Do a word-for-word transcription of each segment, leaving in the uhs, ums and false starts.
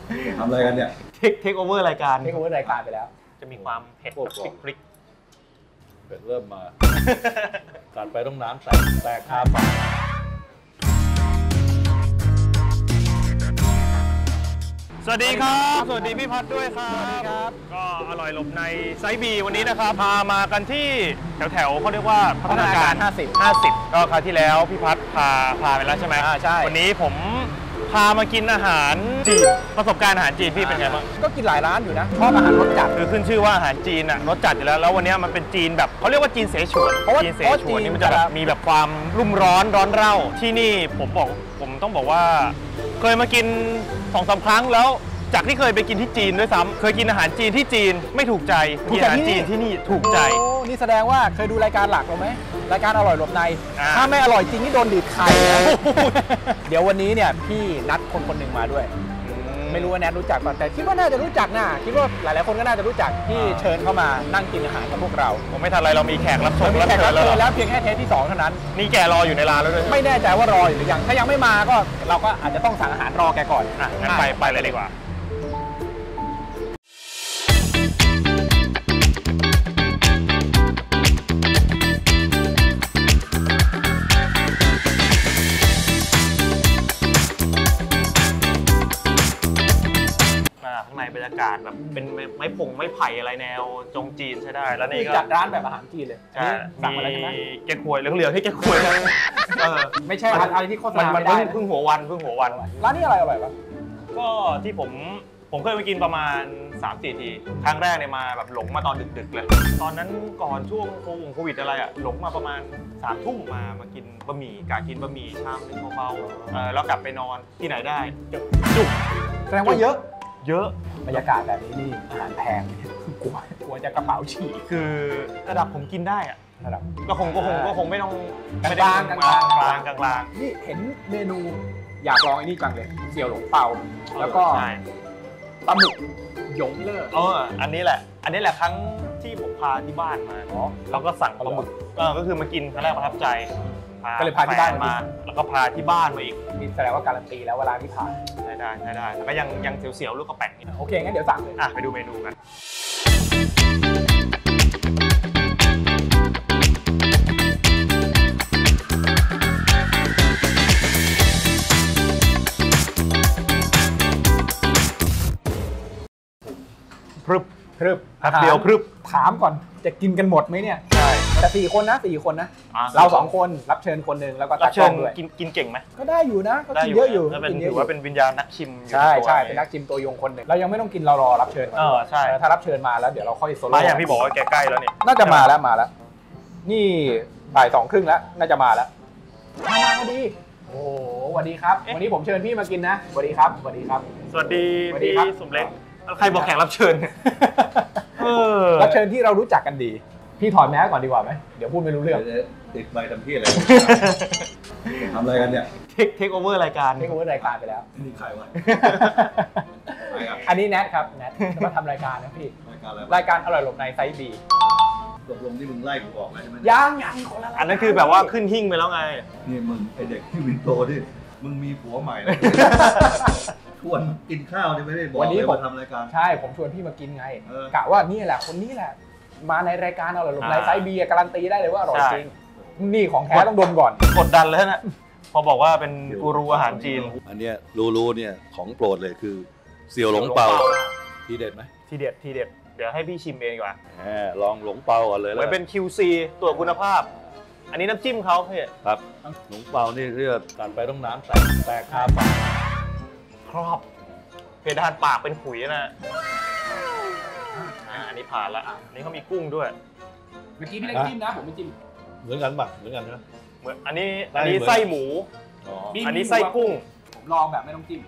ทำอะไรกันเนี่ยเทคเทคโอเวอร์รายการเทคโอเวอร์รายการไปแล้วจะมีความเผ็ดแบบพริกเผ็ดเริ่มมากัดไปต้องน้ำแตกแตกคาปากสวัสดีครับสวัสดีพี่พัดด้วยครับสวัสดีครับก็อร่อยหลบในไซบีวันนี้นะครับพามากันที่แถวแถวเขาเรียกว่าพัฒนาการห้าสิบ ห้าสิบก็คราวที่แล้วพี่พัดพาพาไปแล้วใช่ไหมอ่าใช่วันนี้ผมพามากินอาหารจีนประสบการณ์อาหารจีนพี่เป็นไงบ้างก็กินหลายร้านอยู่นะชอบอาหารรสจัดคือขึ้นชื่อว่าอาหารจีนอะรสจัดอยู่แล้วแล้ววันนี้มันเป็นจีนแบบเขาเรียกว่าจีนเสฉวนจีนเสฉวนนี่มันจะแบบมีแบบความรุ่มร้อนร้อนเร่าที่นี่ผมบอกผมต้องบอกว่าเคยมากินสองสามครั้งแล้วจากที่เคยไปกินที่จีนด้วยซ้ำเคยกินอาหารจีนที่จีนไม่ถูกใจกินอาหารจีนที่นี่ถูกใจโอ้นี่แสดงว่าเคยดูรายการหลักเราไหมรายการอร่อยหลบในถ้าไม่อร่อยจริงนี่โดนดีดไข่นะเดี๋ยววันนี้เนี่ยพี่นัดคนคนหนึ่งมาด้วยไม่รู้ว่าแนทรู้จักป่ะแต่คิดว่าน่าจะรู้จักนะคิดว่าหลายๆคนก็น่าจะรู้จักที่เชิญเข้ามานั่งกินอาหารกับพวกเราผมไม่ทันไรเรามีแขกรับเชิญมีแขกรับเชิญแล้วเพียงแค่เทปที่สองเท่านั้นนี่แกรออยู่ในร้านแล้วด้วยไม่แน่ใจว่ารอหรือยังถ้ายังไม่มาก็เราก็อาจจะต้องสั่งอาหารรอแกก่อนอ่ะงั้นไปไปเลยดีกว่าข้างในบรรยากาศแบบเป็นไม้พงไม้ไผ่อะไรแนวจงจีนใช่ได้แล้วนี่ก็จัดร้านแบบอาหารจีนเลยสั่งอะไรใช่ไหมแกะควยเหลืองๆที่แกะควยเออไม่ใช่อะไรที่โฆษณาไม่ได้เพิ่งหัววันเพิ่งหัววันร้านนี้อะไรอร่อยวะก็ที่ผมผมเคยไปกินประมาณ สามสี่ ทีครั้งแรกเนี่ยมาแบบหลงมาตอนดึกๆเลยตอนนั้นก่อนช่วงโควิดอะไรอ่ะหลงมาประมาณสามทุ่มมามากินบะหมี่กากินบะหมี่ชามนึงเบาๆแล้วกลับไปนอนที่ไหนได้จุกแสดงว่าเยอะเยอะบรรยากาศแบบนี้นี่อาหารแพงกลัวกลัวจะกระเป๋าฉีกคือระดับผมกินได้อะระดับก็คงก็คงก็คงไม่ต้องกลางกลางกลางกลางกลางกลางนี่เห็นเมนูอยากลองไอ้นี่จังเลยเสี่ยวหลงเปาแล้วก็ปลาหมึกหยงเล่อเอออันนี้แหละอันนี้แหละครั้งที่ผมพาที่บ้านมาเราก็สั่งปลาหมึกก็คือมากินครั้งแรกประทับใจก็เลยพาที่บ้านมาแล้วก็พาที่บ้านมาอีกมีแสดงว่าการันตีแล้วเวลาที่ผ่านใช่ได้ใช่ได้แต่ก็ยังยังเสียวๆลูกกระแป้งโอเคงั้นเดี๋ยวสั่งเลยอ่ะไปดูเมนูกันพรึบพรึบครับเดียวพรึบถามก่อนจะกินกันหมดไหมเนี่ยใช่แต่สี่คนนะสี่คนนะเราสองคนรับเชิญคนหนึ่งแล้วก็รับเชิญกินกินเก่งไหมก็ได้อยู่นะก็กินเยอะอยู่ถือว่าเป็นวิญญาณนักชิมใช่ใช่เป็นนักชิมตัวยงคนหนึ่งเรายังไม่ต้องกินเรารอรับเชิญเออใช่ถ้ารับเชิญมาแล้วเดี๋ยวเราค่อยโซโล่มาอย่างพี่บอกว่าแกใกล้แล้วนี่น่าจะมาแล้วมาแล้วนี่บ่ายสองครึ่งแล้วน่าจะมาแล้วมามาพอดีโอ้สวัสดีครับวันนี้ผมเชิญพี่มากินนะสวัสดีครับสวัสดีครับสวัสดีพี่สมเล็กใครบอกแขกรับเชิญรับเชิญที่เรารู้จักกันดีพี่ถอดแมสก่อนดีกว่าไหมเดี๋ยวพูดไม่รู้เรื่องติดใบทำที่อะไรทำอะไรกันเนี่ยเทคเทคโอเวอร์รายการเทคโอเวอร์รายการไปแล้วนี่ใครวะอันนี้แนทครับแนทมาทำรายการนะพี่รายการอะไรรายการอร่อยหลบในไซบีตกลงที่มึงไล่กูออกแล้วใช่ไหมยังยังคนละอันนั้นคือแบบว่าขึ้นหิ้งไปแล้วไงนี่มึงไอเด็กที่วินโตดิมึงมีผัวใหม่ชวนกินข้าวนี่ไม่ได้บอกเลยว่าทำรายการใช่ผมชวนพี่มากินไงกะว่านี่แหละคนนี้แหละมาในรายการอร่อยหลบในไซบีการันตีได้เลยว่าอร่อยจริงนี่ของแท้ต้องดมก่อนกดดันเลยนะพอบอกว่าเป็นกูรูอาหารจีนอันเนี้ยรู้ๆเนี่ยของโปรดเลยคือเสี่ยวหลงเปาทีเด็ดไหมทีเด็ดทีเด็ดเดี๋ยวให้พี่ชิมเองดีกว่าลองหลงเปาก่อนเลยไว้เป็น คิว ซี ตรวจคุณภาพอันนี้น้ำจิ้มเขาพี่ครับหลงเปานี่เรียกการไปต้องน้ำแตกแตกคาปากครอบเพดานปากเป็นขุยนะอันนี้ผ่านละอันนี้เขามีกุ้งด้วยเมื่อกี้พี่เล็กจิ้มนะผมไม่จิ้มเหมือนกันป่ะเหมือนกันนะเหมือนอันนี้อันนี้ไส้หมูอันนี้ไส้กุ้งผมลองแบบไม่ต้องจิ้ม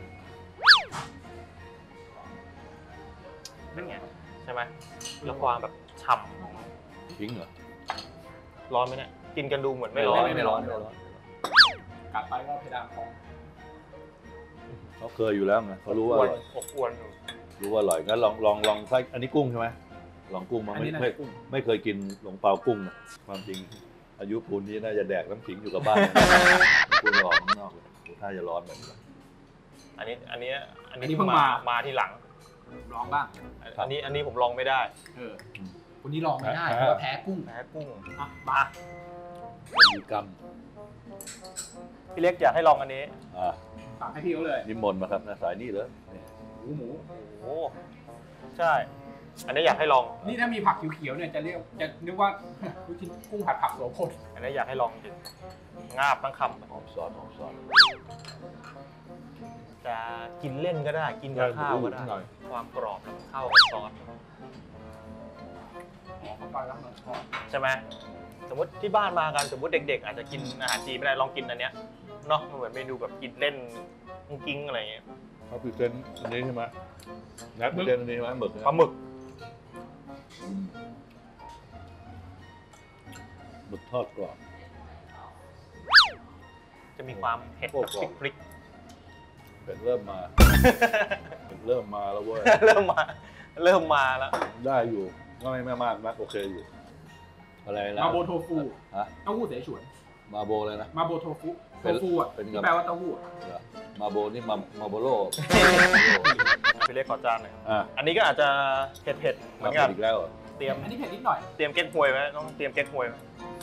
นั่นไงใช่ไหมแล้วความแบบฉ่ำทิ้งเหรอร้อนไหมเนี่ยกินกันดูเหมือนไม่ร้อนไม่ร้อนไม่ร้อนกลับไปก็เพดานของเขาเคยอยู่แล้วไงเขารู้ว่าอบอวนรู้ว่าอร่อยงั้นลองลองลองไส้อันนี้กุ้งใช่ไหมลองกุ้งมาไม่ไม่ไม่เคยกินหลงเปากุ้งนะความจริงอายุปูนนี้น่าจะแดกน้ำขิงอยู่กับบ้านปูนหลอมนอกเลยถ้าจะร้อนแบบนี้อันนี้อันนี้อันนี้เพิ่งมามาทีหลังลองบ้างอันนี้อันนี้ผมลองไม่ได้เออคนนี้ลองไม่ได้เพราะว่าแพ้กุ้งแพ้กุ้งอ่ะมามีกรรมพี่เล็กอยากให้ลองอันนี้อ่าฝากให้พี่เขาเลยนิมนต์มาครับนะสายนี้เลยหมูหมูโอ้ใช่อันนี้อยากให้ลองนี่ถ้ามีผักเขียวๆเนี่ยจะเรียกจะนึกว่าลูกชิ้นกุ้งผัดผักโสพลอันนี้อยากให้ลองจริงงาบทั้งคำหอมซอสหอมซอสจะกินเล่นก็ได้กินกับข้าวก็ได้ความกรอบมันเข้ากับซอสใช่ไหมสมมติที่บ้านมากันสมมติเด็กๆอาจจะกินอาหารจีนไม่ได้ลองกินอันเนี้ยเนาะมันเหมือนเมนูแบบกินเล่นกิ้งอะไรเงี้ยเขาพิเศษอันนี้ใช่ไหมนักพิเศษอันนี้ใช่ไหมหมึกปลาหมึกหมึกทอดกรอบจะมีความเผ็ดพริกเผ็ดเริ่มมาเผ็ดเริ่มมาแล้วเว้ยเริ่มมาเริ่มมาแล้วได้อยู่ก็ไม่ไม่มากนักโอเคอยู่อะไรนะมาโบโทฟูฮะเต้าหู้เสฉวนมาโบเลยนะมาโบโทฟูโทฟูอ่ะแปลว่าเต้าหู้มาโบนี่มามาโบโร่พี่เล็กขอจานหน่อยอันนี้ก็อาจจะเผ็ดเผ็ดเหมือนกันอีกแล้วเตรียมอันนี้เผ็ดนิดหน่อยเตรียมเก๊กฮวยไว้ต้องเตรียมเก๊กฮวย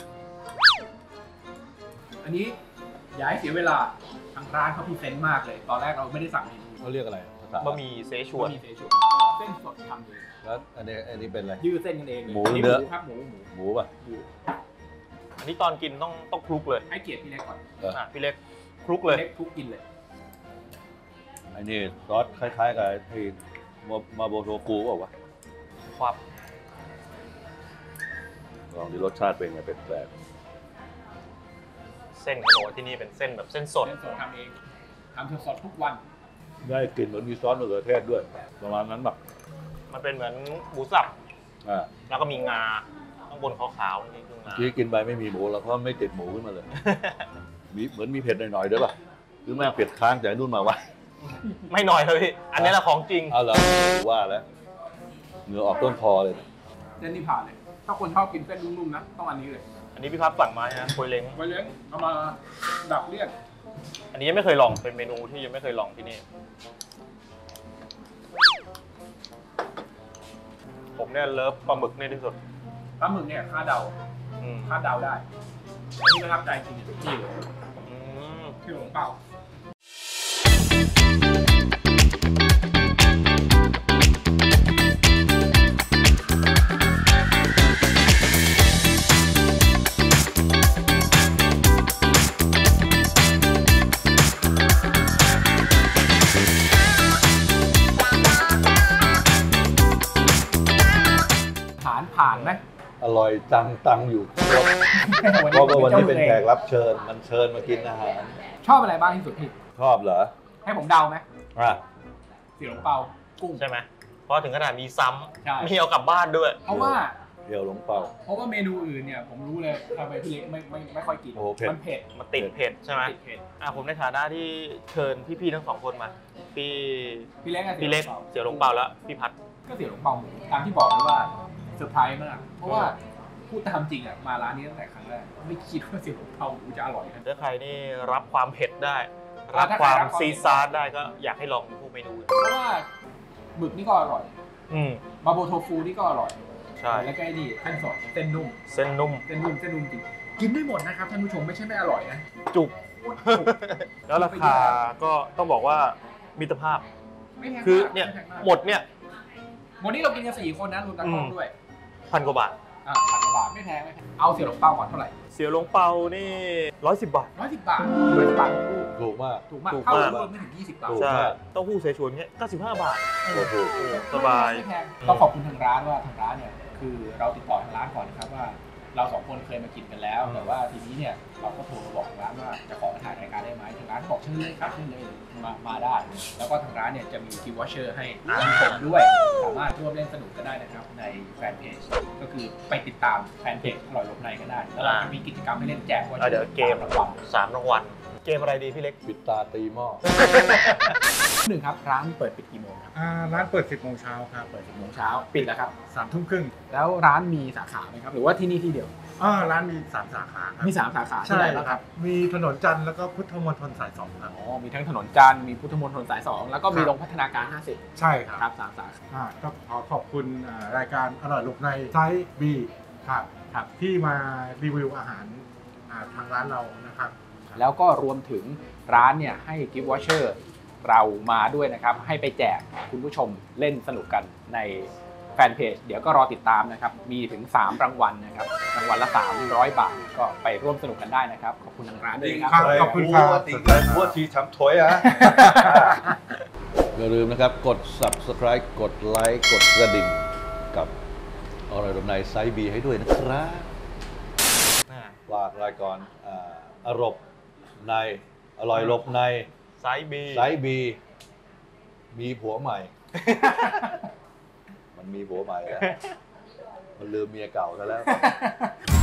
อันนี้อย่าให้เสียเวลาทางร้านเขาพรีเซนต์มากเลยตอนแรกเราไม่ได้สั่งเมนูเขาเรียกอะไรบะหมี่เสฉวนเส้นสดทำเองแล้วอันนี้อันนี้เป็นอะไรยืดเส้นกันเองหมูเนื้อครับหมูหมูหมูป่ะอันนี้ตอนกินต้องต้องคลุกเลยให้เกียรติพี่เล็กก่อนอ่ะพี่เล็กคลุกเลยคลุกกินเลยอันนี้ซอสคล้ายๆกับที่มาโบโทฟูบอกว่าครับลองดูรสชาติเป็นไงเป็นแปลกเส้นเขาบอกว่าที่นี่เป็นเส้นแบบเส้นสดเส้นสดทำเองทำสดทุกวันได้กลิ่นเหมือนมีซอสมะเขือเทศด้วยประมาณนั้นแบบมันเป็นเหมือนหมูสับอ่าแล้วก็มีงาข้างบนขาวๆนี่คืองาที่กินไปไม่มีหมูแล้วเพราะไม่ติดหมูขึ้นมาเลยมีเหมือนมีเผ็ดหน่อยๆด้วยป่ะหรือแม่เผ็ดค้างจากนู่นมาวะไม่หน่อยเลยพี่อันนี้แหละของจริงเอาเหรอว่าแล้วเหงื่อออกต้นคอเลยเส้นนี้ผ่านเลยถ้าคนชอบกินเส้นนุ่มๆนะต้องอันนี้เลยอันนี้พี่พับสั่งมาฮะโคยเล้งโคยเล้งเอามาดับเลี่ยนอันนี้ยังไม่เคยลองเป็นเมนูที่ยังไม่เคยลองที่นี่ผมเนี่ยเลิฟปลาหมึกเนี่ยที่สุดปลาหมึกเนี่ยคาดเดาคาดเดาได้อันนี้ประทับใจจริงๆที่เลยที่หลวงเปาผ่านไหมอร่อยจังตังอยู่เพราะว่าวันนี้เป็นแขกรับเชิญมันเชิญมากินอาหารชอบอะไรบ้างที่สุดพี่ชอบเหรอให้ผมเดาไหมอ่ะเสี่ยวหลงเปากุ้งใช่ไหมเพราะถึงขนาดมีซ้ำมีเอากลับบ้านด้วยเพราะว่าเสี่ยวหลงเปาเพราะว่าเมนูอื่นเนี่ยผมรู้เลยทำไมพี่เล็กไม่ไม่ไม่ค่อยกินมันเผ็ดมันติดเผ็ดใช่ไหมติดเผ็ดอ่ะผมในฐานะที่เชิญพี่ๆทั้งสองคนมาพี่พี่เล็กพี่เล็กเสี่ยวหลงเปาแล้วพี่พัดก็เสี่ยวหลงเปาหมูตามที่บอกเลยว่าเซอร์ไพรส์มากเพราะว่าพูดตามจริงอ่ะมาร้านนี้ตั้งแต่ครั้งแรกไม่คิดว่าเสี่ยวหลงเปาหมูจะอร่อยนะถ้าใครนี่รับความเผ็ดได้รับความซีซาร์ดได้ก็อยากให้ลองพวกเมนูเพราะว่าหมึกนี่ก็อร่อยมาโบโทฟูนี่ก็อร่อยใช่แล้วก็ไอ้นี่เส้นสดเส้นนุ่มเส้นนุ่มเส้นนุ่มเส้นนุ่มจริงกินได้หมดนะครับท่านผู้ชมไม่ใช่ไม่อร่อยนะจุกแล้วราคาก็ต้องบอกว่ามิตรภาพคือเนี่ยหมดเนี่ยวันนี้เรากินกันสี่คนนะรวมตากล้องด้วยพันกว่าบาทอ่าพันกว่าบาทไม่แพงไม่แพงเอาเสี่ยวหลงเปาก่อนเท่าไหร่เสี่ยวหลงเปานี่ร้อยสิบบาทร้อยสิบบาทร้อยสิบบาทถูกมากถูกมากเข้ารวมไม่ถึงยี่สิบบาทใช่เต้าหู้เสฉวนเงี้ยเก้าสิบห้าบาทโอ้โหสบายไม่แพงต้องขอบคุณทางร้านว่าทางร้านเนี่ยคือเราติดต่อทางร้านก่อนนะครับว่าเราสองคนเคยมากินกันแล้วแต่ว่าทีนี้เนี่ยเราก็โทรมาบอกทางร้านว่าจะขอมาถ่ายรายการได้ไหมทางร้านบอกเชิญเลยครับเชิญเลยมามาได้แล้วก็ทางร้านเนี่ยจะมีกิฟต์วอเชอร์ให้ทุกคนด้วยสามารถร่วมเล่นสนุกกันได้นะครับในแฟนเพจก็คือไปติดตามแฟนเพจอร่อยหลบในก็ได้แล้วเราจะมีกิจกรรมให้เล่นแจกวอเชอร์เดี๋ยวเกมรางวัลสามรางวัลเกมอะไรดีพี่เล็กปิดตาตีหม้อหนึ่งครับร้านเปิดปิดกี่โมงครับอ่าร้านเปิดสิบโมงเช้าครับเปิดสิบโมงเช้าปิดแล้วครับสามทุ่มครึ่งแล้วร้านมีสาขาไหมครับหรือว่าที่นี่ที่เดียวอ่าร้านมีสามสาขาครับมีสามสาขาใช่ที่ไหนบ้างคครัรับบ มีถนนจันทร์แล้วก็พุทธมณฑลสายสองครับอ๋อมีทั้งถนนจันทร์มีพุทธมณฑลสายสองแล้วก็มีครับโรงพัฒนาการห้าสิบใช่ครับครับสามสาขาอ่าก็ขอขอบคุณอ่ารายการอร่อยหลบในไซส์บีครับครับที่มารีวิวอาหารอ่าทางร้านเรานะครับแล้วก็รวมถึงร้านเนี่ยให้กิฟต์วอเชอร์เรามาด้วยนะครับ ให้ไปแจกคุณผู้ชมเล่นสนุกกันในแฟนเพจเดี๋ยวก็รอติดตามนะครับ มีถึง สาม รางวัลนะครับ รางวัลละ สามร้อย บาท ก็ไปร่วมสนุกกันได้นะครับ ขอบคุณทางร้านด้วยนะคครัรับขอบคุณครับติงเลยวัวทีช้ำถอยอ่ะ อย่าลืมนะครับ กด subscribe กดไลค์กดกระดิ่งกับอร่อยรบในไซส์บีให้ด้วยนะครับฝากรายการอ่าอร่อยในอร่อยรบในไซส์บีไซส์บีมีผัวใหม่ มันมีผัวใหม่แล้ว มันลืมเมียเก่าซะแล้ว